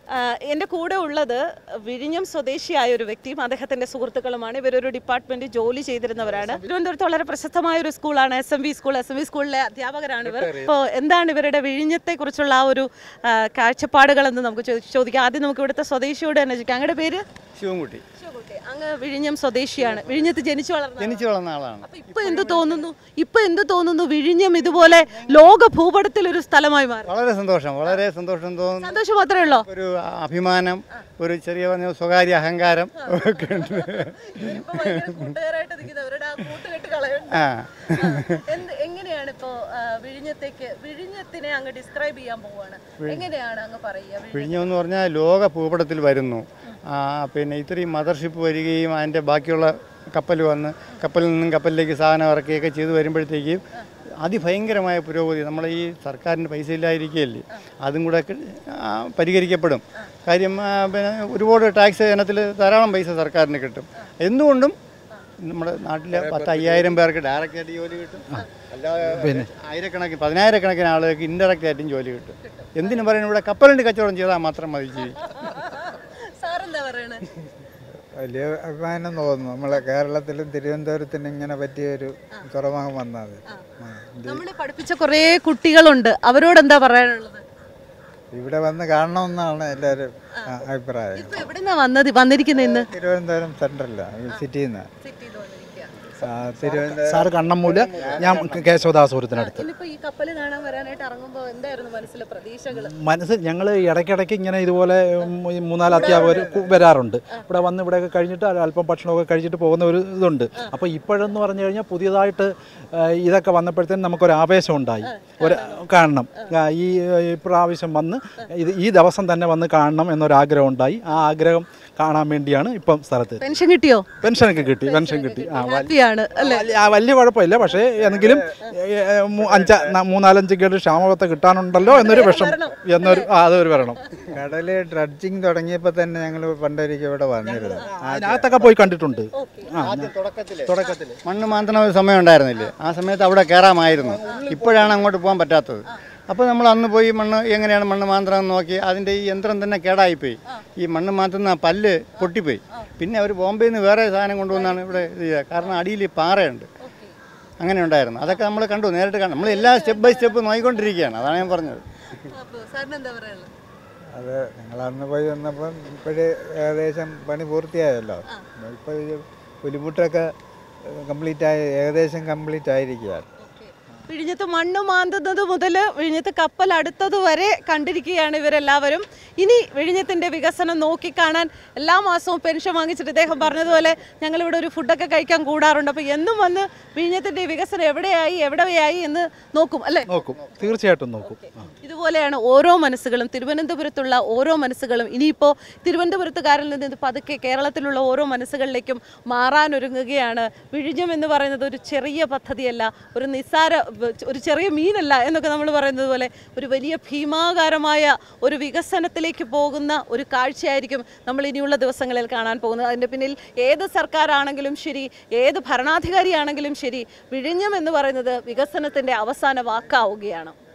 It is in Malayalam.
എൻ്റെ കൂടെ ഉള്ളത് വിഴിഞ്ഞം സ്വദേശിയായ ഒരു വ്യക്തിയും അദ്ദേഹത്തിൻ്റെ സുഹൃത്തുക്കളുമാണ്. ഇവരൊരു ഡിപ്പാർട്ട്മെൻറ്റിൽ ജോലി ചെയ്തിരുന്നവരാണ്. തിരുവനന്തപുരത്ത് വളരെ പ്രശസ്തമായ ഒരു സ്കൂളാണ് SMV സ്കൂൾ. SMV സ്കൂളിലെ അധ്യാപകരാണ് ഇവർ. അപ്പോൾ എന്താണ് ഇവരുടെ വിഴിഞ്ഞത്തെക്കുറിച്ചുള്ള ആ ഒരു കാഴ്ചപ്പാടുകളെന്ന് നമുക്ക് ചോദിക്കാം. ആദ്യം നമുക്ക് ഇവിടുത്തെ സ്വദേശിയോട് തന്നെ ചോദിക്കാം. അങ്ങയുടെ പേര്? ശിവൻകുട്ടി. അങ്ങ് വിഴിഞ്ഞം സ്വദേശിയാണ്. വിഴിഞ്ഞത്ത് ജനിച്ചു വളർന്ന ആളാണ്. ഇപ്പൊ എന്ത് തോന്നുന്നു വിഴിഞ്ഞം ഇതുപോലെ ലോക ഭൂപടത്തിൽ ഒരു സ്ഥലമായി മാറി? വളരെ സന്തോഷം തോന്നുന്നു. സന്തോഷം മാത്രമേ ഉള്ളൂ. ഒരു അഭിമാനം, ഒരു ചെറിയ സ്വകാര്യ അഹങ്കാരം ഒക്കെ ഉണ്ട്. എങ്ങനെയാണ് ഇപ്പോ വിഴിഞ്ഞത്തിനെ അങ്ങ് ഡിസ്ക്രൈബ് ചെയ്യാൻ പോവാണ്? എങ്ങനെയാണ് അങ്ങ് പറയുക? വിഴിഞ്ഞം എന്ന് പറഞ്ഞാൽ ലോക ഭൂപടത്തിൽ വരുന്നു. പിന്നെ ഇത്രയും മദർഷിപ്പ് വരികയും അതിൻ്റെ ബാക്കിയുള്ള കപ്പൽ വന്ന് കപ്പലിൽ നിന്നും കപ്പലിലേക്ക് സാധനം ഇറക്കുകയൊക്കെ ചെയ്ത് വരുമ്പോഴത്തേക്കും അതിഭയങ്കരമായ പുരോഗതി. നമ്മളെ ഈ സർക്കാരിന് പൈസ ഇല്ലാതിരിക്കുകയല്ലേ, അതും കൂടെ പരിഹരിക്കപ്പെടും. കാര്യം പിന്നെ ഒരുപാട് ടാക്സ് ഇനത്തിൽ ധാരാളം പൈസ സർക്കാരിന് കിട്ടും. എന്തുകൊണ്ടും നമ്മുടെ നാട്ടിലെ 10,000 പേർക്ക് ഡയറക്റ്റായിട്ട് ജോലി കിട്ടും. അല്ലാതെ പതിനായിരക്കണക്കിന് ആളുകൾക്ക് ഇൻഡയറക്റ്റ് ആയിട്ടും ജോലി കിട്ടും. എന്തിനു പറയുന്നത്, ഇവിടെ കപ്പലിൻ്റെ കച്ചവടം ചെയ്താൽ മാത്രം മതി. വലിയ അഭിമാനം തോന്നുന്നു. നമ്മളെ കേരളത്തിലും തിരുവനന്തപുരത്തിന് ഇങ്ങനെ പറ്റിയൊരു തുറമുഖം വന്നത്. നമ്മളെ പഠിപ്പിച്ച കുറേ കുട്ടികളുണ്ട്, അവരോട് എന്താ പറയാനുള്ളത്? ഇവിടെ വന്ന് കാണണമെന്നാണ് എല്ലാവരും അഭിപ്രായം. എവിടെന്നാ വന്നിരിക്കുന്നത്? തിരുവനന്തപുരം സെൻട്രലിലാണ്, സിറ്റിയിൽ നിന്ന്. സാറ് കണ്ണമ്മൂല, ഞാൻ കേശവദാസപുരത്തിനടുത്ത്. മനസ്സിൽ ഞങ്ങൾ ഇടയ്ക്കിടയ്ക്ക് ഇങ്ങനെ ഇതുപോലെ 3-4 അധ്യാപകർ വരാറുണ്ട്. ഇവിടെ വന്ന് ഇവിടെയൊക്കെ കഴിഞ്ഞിട്ട് അല്പം ഭക്ഷണമൊക്കെ കഴിച്ചിട്ട് പോകുന്ന ഒരു ഇതുണ്ട്. അപ്പോൾ ഇപ്പോഴെന്ന് പറഞ്ഞു കഴിഞ്ഞാൽ പുതിയതായിട്ട് ഇതൊക്കെ വന്നപ്പോഴത്തേനും നമുക്കൊരു ആവേശം ഉണ്ടായി. കാണണം, ഈ പ്രാവശ്യം വന്ന് ഈ ദിവസം തന്നെ വന്ന് കാണണം എന്നൊരാഗ്രഹം ഉണ്ടായി. ആ ആഗ്രഹം കാണാൻ വേണ്ടിയാണ് ഇപ്പം സ്ഥലത്ത്. പെൻഷൻ കിട്ടിയോ? പെൻഷൻ കിട്ടി. വലിയ കുഴപ്പമില്ല. പക്ഷേ എന്തെങ്കിലും 3-4 ഗേഡ് ക്ഷാമബത്ത കിട്ടാനുണ്ടല്ലോ എന്നൊരു അതൊരു വരണം. കടല് ഡ്രഡ്ജിങ് തുടങ്ങിയപ്പോൾ തന്നെ ഞങ്ങൾ പണ്ടൊരിക്കൽ ഇവിടെ വന്നിരുന്നു. അതിനകത്തൊക്കെ പോയി കണ്ടിട്ടുണ്ട്. തുടക്കത്തിൽ മണ്ണ് മാന്തണ ഒരു സമയം ഉണ്ടായിരുന്നില്ലേ, ആ സമയത്ത് അവിടെ കയറാമായിരുന്നു. ഇപ്പോഴാണ് അങ്ങോട്ട് പോകാൻ പറ്റാത്തത്. അപ്പോൾ നമ്മൾ അന്ന് പോയി എങ്ങനെയാണ് മണ്ണ് മാന്തണം നോക്കി. അതിൻ്റെ ഈ യന്ത്രം തന്നെ കേടായിപ്പോയി. ഈ മണ്ണ് മാന്തുന്ന പല്ല് പൊട്ടിപ്പോയി. പിന്നെ അവർ ബോംബെയിൽ നിന്ന് വേറെ സാധനം കൊണ്ടുവന്നാണ് ഇവിടെ ഇത് ചെയ്യുക. കാരണം അടിയിൽ പാറയുണ്ട്. അങ്ങനെ ഉണ്ടായിരുന്നു. അതൊക്കെ നമ്മൾ കണ്ടു, നേരിട്ട് കണ്ടു. നമ്മൾ എല്ലാ സ്റ്റെപ്പ് ബൈ സ്റ്റെപ്പ് നോക്കിക്കൊണ്ടിരിക്കുകയാണ്. അതാണ് ഞാൻ പറഞ്ഞത്. അത് ഞങ്ങൾ അന്ന് പോയി വന്നപ്പം ഇപ്പോഴേ ഏകദേശം പണി പൂർത്തിയായല്ലോ. ഇപ്പോൾ പുലിമുട്ടൊക്കെ ഏകദേശം കംപ്ലീറ്റ് ആയിരിക്കുകയാണ്. വിഴിഞ്ഞത്ത് മണ്ണ് മാന്തുന്നത് മുതൽ വിഴിഞ്ഞത്ത് കപ്പൽ അടുത്തത് വരെ കണ്ടിരിക്കുകയാണ് ഇവരെല്ലാവരും. ഇനി വിഴിഞ്ഞത്തിൻ്റെ വികസനം നോക്കിക്കാണാൻ എല്ലാ മാസവും പെൻഷൻ വാങ്ങിച്ചിട്ട് ഇദ്ദേഹം പറഞ്ഞതുപോലെ ഞങ്ങളിവിടെ ഒരു ഫുഡൊക്കെ കഴിക്കാൻ കൂടാറുണ്ട്. അപ്പോൾ എന്നും വന്ന് വിഴിഞ്ഞത്തിൻ്റെ വികസനം എവിടെയായി എന്ന് നോക്കും അല്ലേ? നോക്കും, തീർച്ചയായിട്ടും നോക്കും. ഇതുപോലെയാണ് ഓരോ മനസ്സുകളും, തിരുവനന്തപുരത്തുള്ള ഓരോ മനസ്സുകളും. ഇനിയിപ്പോൾ തിരുവനന്തപുരത്തുകാരിൽ നിന്ന് പതുക്കെ കേരളത്തിലുള്ള ഓരോ മനസ്സുകളിലേക്കും മാറാനൊരുങ്ങുകയാണ്. വിഴിഞ്ഞം എന്ന് പറയുന്നത് ഒരു ചെറിയ പദ്ധതിയല്ല, ഒരു ചെറിയ മീനല്ല എന്നൊക്കെ നമ്മൾ പറയുന്നത് പോലെ ഒരു വലിയ ഭീമാകാരമായ ഒരു വികസനത്തിലേക്ക് പോകുന്ന ഒരു കാഴ്ചയായിരിക്കും നമ്മൾ ഇനിയുള്ള ദിവസങ്ങളിൽ കാണാൻ പോകുന്നത്. അതിൻ്റെ പിന്നിൽ ഏത് സർക്കാരാണെങ്കിലും ശരി, ഏത് ഭരണാധികാരിയാണെങ്കിലും ശരി, വിഴിഞ്ഞം എന്ന് പറയുന്നത് വികസനത്തിൻ്റെ അവസാന വാക്കാവുകയാണ്.